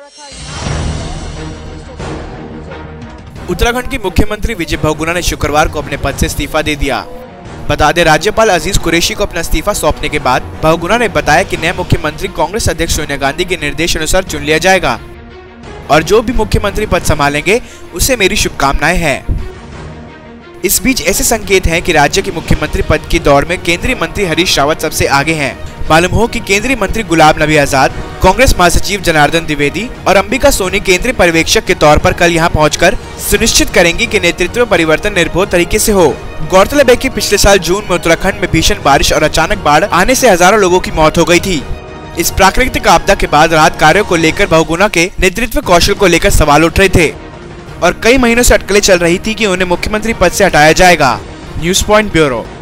उत्तराखंड के मुख्यमंत्री विजय बहुगुणा ने शुक्रवार को अपने पद से इस्तीफा दे दिया। बता दें, राज्यपाल अजीज कुरैशी को अपना इस्तीफा सौंपने के बाद बहुगुणा ने बताया कि नया मुख्यमंत्री कांग्रेस अध्यक्ष सोनिया गांधी के निर्देश अनुसार चुन लिया जाएगा और जो भी मुख्यमंत्री पद संभालेंगे उसे मेरी शुभकामनाएं हैं। इस बीच ऐसे संकेत हैं कि राज्य के मुख्यमंत्री पद की दौड़ में केंद्रीय मंत्री हरीश रावत सबसे आगे हैं। मालूम हो कि केंद्रीय मंत्री गुलाम नबी आजाद, कांग्रेस महासचिव जनार्दन द्विवेदी और अंबिका सोनी केंद्रीय पर्यवेक्षक के तौर पर कल यहां पहुंचकर सुनिश्चित करेंगी कि नेतृत्व परिवर्तन निर्भोध तरीके से हो। गौरतलब है कि पिछले साल जून में उत्तराखंड में भीषण बारिश और अचानक बाढ़ आने से हजारों लोगों की मौत हो गई थी। इस प्राकृतिक आपदा के बाद राहत कार्यों को लेकर बहुगुणा के नेतृत्व कौशल को लेकर सवाल उठ रहे थे और कई महीनों से अटकलें चल रही थी कि उन्हें मुख्यमंत्री पद से हटाया जाएगा। News point bureau.